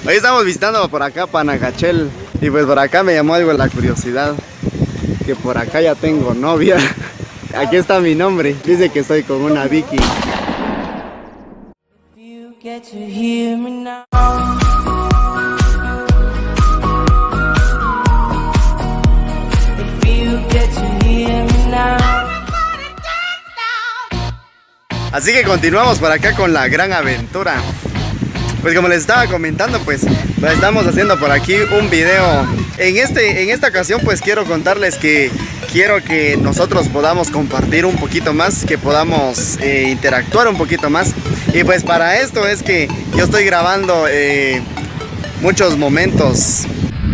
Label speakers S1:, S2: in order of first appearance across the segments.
S1: Hoy estamos visitando por acá Panajachel y pues por acá me llamó algo la curiosidad, que por acá ya tengo novia. Aquí está mi nombre, dice que estoy con una Vicky. Así que continuamos por acá con la gran aventura. Pues como les estaba comentando, pues estamos haciendo por aquí un video. En esta ocasión pues quiero contarles que quiero que nosotros podamos compartir un poquito más, que podamos interactuar un poquito más. Y pues para esto es que yo estoy grabando muchos momentos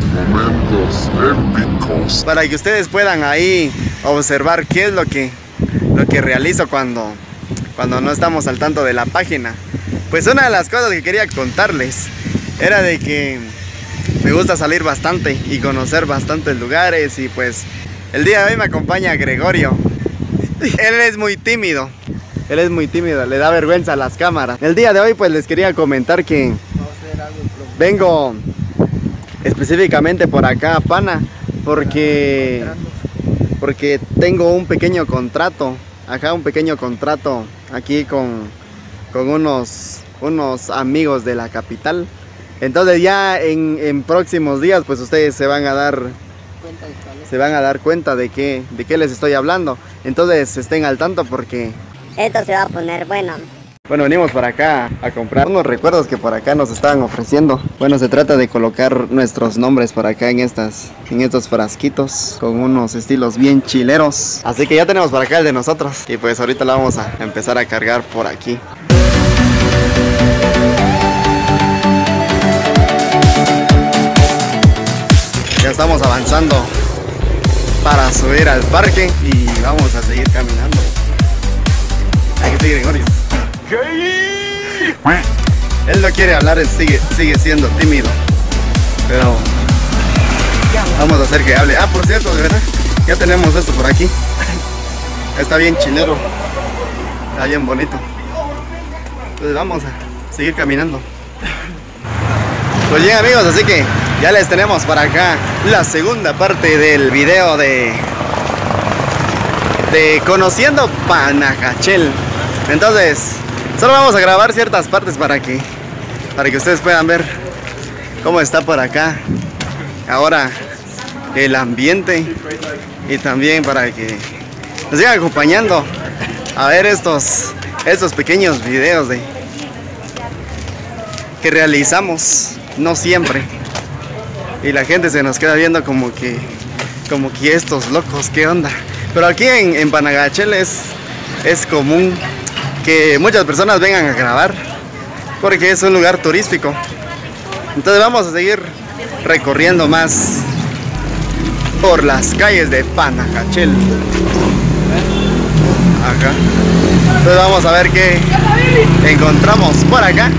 S1: épicos, para que ustedes puedan ahí observar qué es lo que realizo cuando no estamos al tanto de la página. Pues una de las cosas que quería contarles era de que me gusta salir bastante y conocer bastantes lugares, y pues el día de hoy me acompaña Gregorio. Él es muy tímido, le da vergüenza a las cámaras. El día de hoy pues les quería comentar que vengo específicamente por acá a Pana porque tengo un pequeño contrato, aquí con unos amigos de la capital. Entonces ya en próximos días pues ustedes se van a dar cuenta de qué les estoy hablando. Entonces estén al tanto porque
S2: esto se va a poner bueno.
S1: Bueno, venimos para acá a comprar unos recuerdos que por acá nos estaban ofreciendo. Bueno, se trata de colocar nuestros nombres por acá en estos frasquitos con unos estilos bien chileros. Así que ya tenemos por acá el de nosotros y pues ahorita la vamos a empezar a cargar por aquí. Ya estamos avanzando para subir al parque y vamos a seguir caminando. Aquí está Gregorio. Él no quiere hablar, él sigue siendo tímido, pero vamos a hacer que hable. Ah, por cierto, de verdad, ya tenemos esto por aquí. Está bien chilero, está bien bonito. Entonces vamos a seguir caminando. Pues bien amigos, así que ya les tenemos para acá la segunda parte del video de conociendo Panajachel. Entonces solo vamos a grabar ciertas partes para que ustedes puedan ver cómo está por acá ahora el ambiente, y también para que nos sigan acompañando a ver estos pequeños videos que realizamos, no siempre, y la gente se nos queda viendo como que estos locos, ¿qué onda? Pero aquí en Panajachel es común que muchas personas vengan a grabar porque es un lugar turístico. Entonces vamos a seguir recorriendo más por las calles de Panajachel. Acá. Entonces vamos a ver qué encontramos por acá.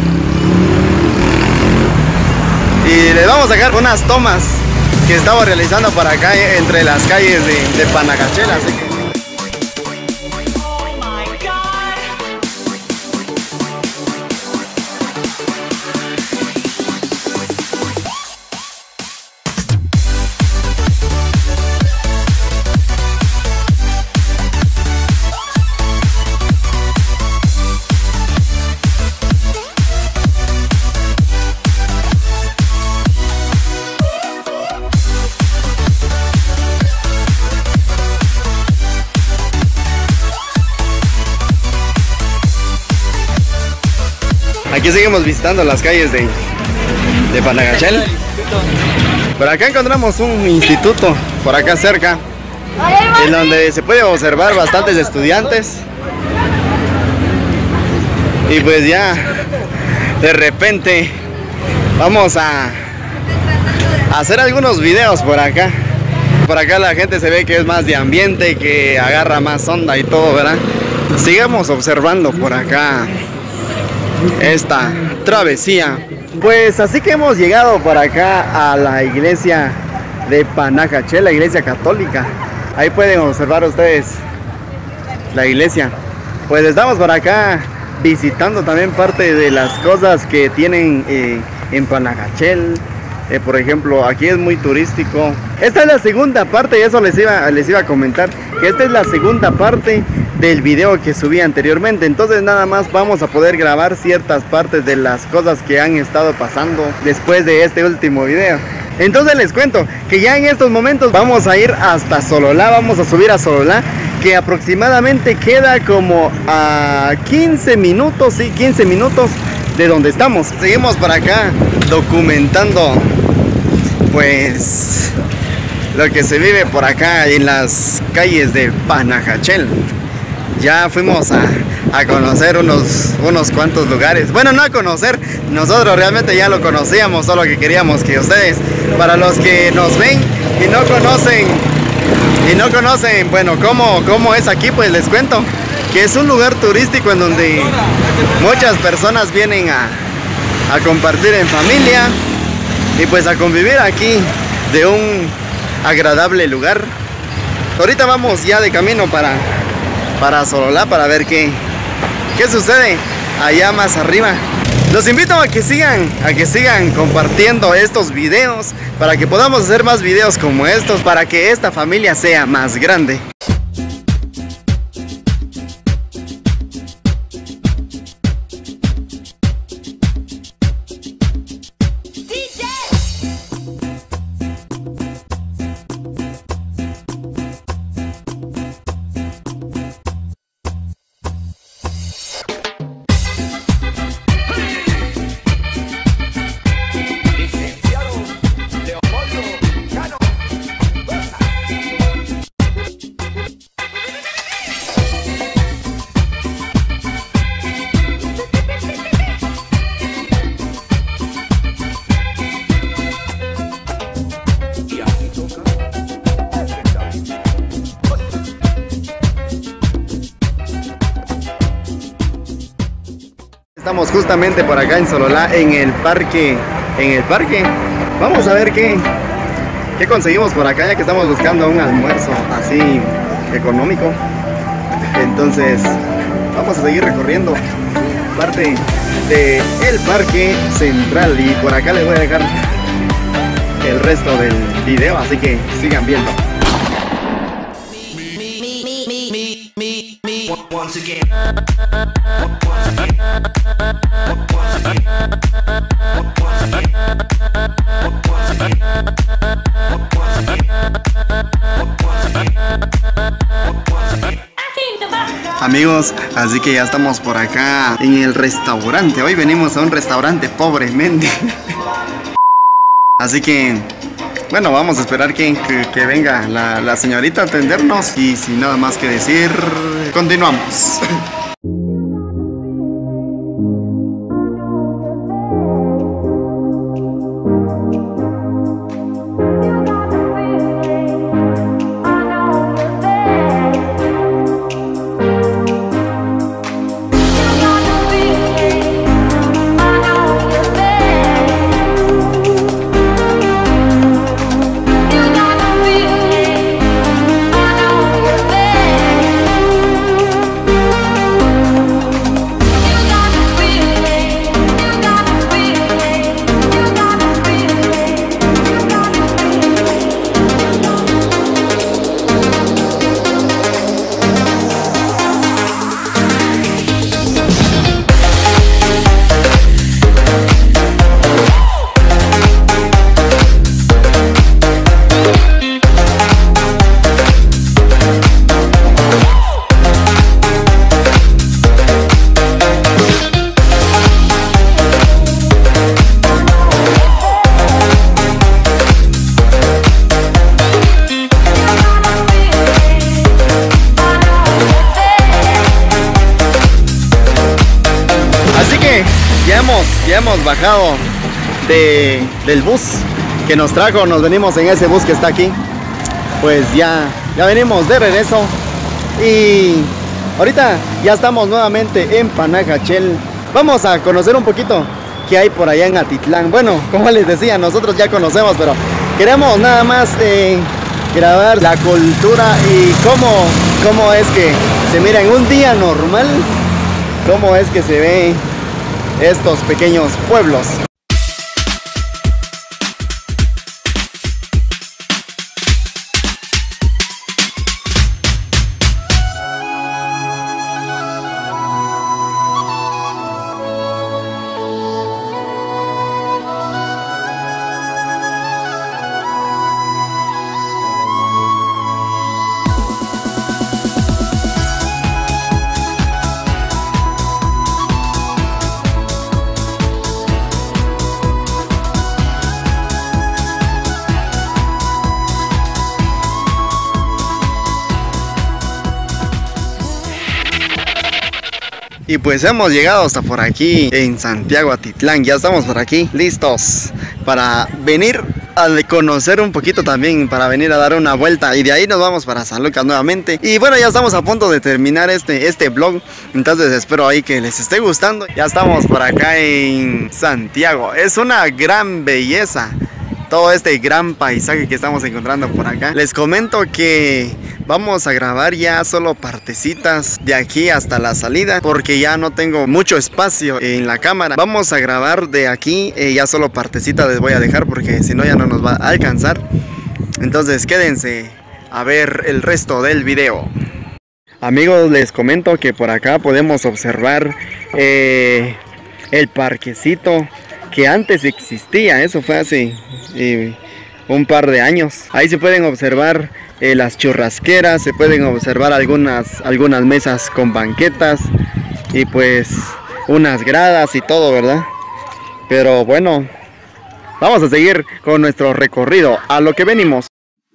S1: Y les vamos a sacar unas tomas que estamos realizando por acá entre las calles de Panajachel. Así que aquí seguimos visitando las calles de Panajachel. Por acá encontramos un instituto, por acá cerca, en donde se puede observar bastantes estudiantes. Y pues ya de repente vamos a hacer algunos videos por acá. Por acá la gente se ve que es más de ambiente, que agarra más onda y todo, ¿verdad? Sigamos observando por acá esta travesía. Pues así que hemos llegado por acá a la iglesia de Panajachel, la iglesia católica. Ahí pueden observar ustedes la iglesia. Pues estamos por acá visitando también parte de las cosas que tienen en Panajachel. Por ejemplo, aquí es muy turístico. Esta es la segunda parte, y eso les iba a comentar, que esta es la segunda parte del video que subí anteriormente. Entonces nada más vamos a poder grabar ciertas partes de las cosas que han estado pasando después de este último video. Entonces les cuento que ya en estos momentos vamos a ir hasta Sololá, vamos a subir a Sololá, que aproximadamente queda como a 15 minutos, sí, 15 minutos de donde estamos. Seguimos por acá documentando pues lo que se vive por acá en las calles de Panajachel. Ya fuimos a conocer unos cuantos lugares. Bueno, no a conocer, nosotros realmente ya lo conocíamos, solo que queríamos que ustedes, para los que nos ven y no conocen, bueno, cómo es aquí, pues les cuento que es un lugar turístico en donde muchas personas vienen a compartir en familia y pues a convivir aquí de un agradable lugar. Ahorita vamos ya de camino para Sololá, para ver qué sucede allá más arriba. Los invito a que sigan compartiendo estos videos para que podamos hacer más videos como estos, para que esta familia sea más grande. Estamos justamente por acá en Sololá, en el parque. Vamos a ver qué conseguimos por acá, ya que estamos buscando un almuerzo así económico. Entonces vamos a seguir recorriendo parte del parque central, y por acá les voy a dejar el resto del video, así que sigan viendo. Amigos, así que ya estamos por acá en el restaurante. Hoy venimos a un restaurante pobremente. Así que, bueno, vamos a esperar que venga la señorita a atendernos. Y sin nada más que decir, continuamos. Ya hemos bajado del bus que nos trajo, nos venimos en ese bus que está aquí. Pues ya venimos de regreso y ahorita ya estamos nuevamente en Panajachel. Vamos a conocer un poquito qué hay por allá en Atitlán. Bueno, como les decía, nosotros ya conocemos, pero queremos nada más grabar la cultura y cómo es que se mira en un día normal, cómo es que se ve estos pequeños pueblos. Y pues hemos llegado hasta por aquí en Santiago Atitlán. Ya estamos por aquí listos para venir a conocer un poquito también, para venir a dar una vuelta, y de ahí nos vamos para San Lucas nuevamente. Y bueno, ya estamos a punto de terminar este vlog, entonces espero ahí que les esté gustando. Ya estamos por acá en Santiago, es una gran belleza todo este gran paisaje que estamos encontrando por acá. Les comento que vamos a grabar ya solo partecitas de aquí hasta la salida, porque ya no tengo mucho espacio en la cámara. Vamos a grabar de aquí, ya solo partecitas les voy a dejar, porque si no ya no nos va a alcanzar. Entonces quédense a ver el resto del video. Amigos, les comento que por acá podemos observar el parquecito que antes existía. Eso fue hace un par de años. Ahí se pueden observar las churrasqueras, se pueden observar algunas mesas con banquetas y pues unas gradas y todo, ¿verdad? Pero bueno, vamos a seguir con nuestro recorrido, a lo que venimos.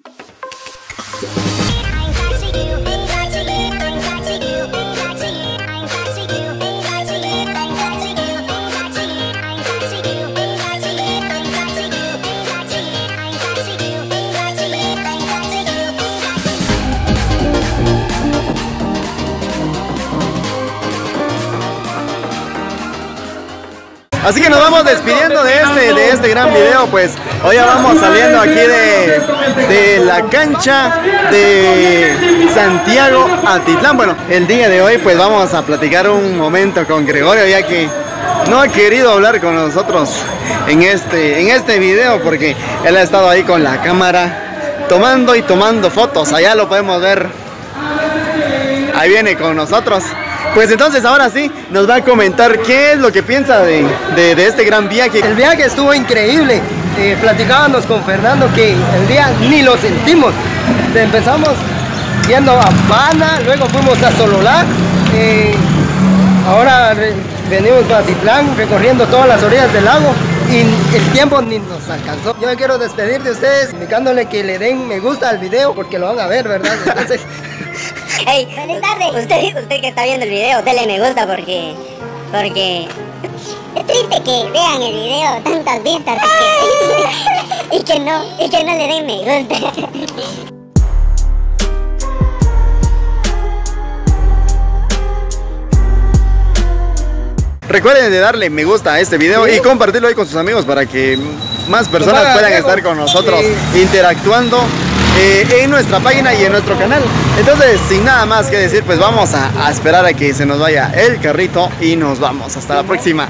S1: Así que nos vamos despidiendo de este gran video. Pues hoy ya vamos saliendo aquí de la cancha de Santiago Atitlán. Bueno, el día de hoy pues vamos a platicar un momento con Gregorio, ya que no ha querido hablar con nosotros en este video, porque él ha estado ahí con la cámara tomando fotos. Allá lo podemos ver, ahí viene con nosotros. Pues entonces ahora sí nos va a comentar qué es lo que piensa de este gran viaje.
S3: El viaje estuvo increíble. Platicábamos con Fernando que el día ni lo sentimos. Empezamos yendo a Pana, luego fuimos a Sololá, ahora venimos para Atitlán, recorriendo todas las orillas del lago, y el tiempo ni nos alcanzó. Yo me quiero despedir de ustedes indicándole que le den me gusta al video, porque lo van a ver, ¿verdad? Entonces...
S2: Hey, feliz tarde. Usted que está viendo el video, dele me gusta porque es triste que vean el video tantas vistas y que no le den me gusta.
S1: Recuerden de darle me gusta a este video y compartirlo ahí con sus amigos para que más personas puedan estar con nosotros interactuando en nuestra página y en nuestro canal. Entonces, sin nada más que decir, pues vamos a esperar a que se nos vaya el carrito y nos vamos. Hasta la próxima.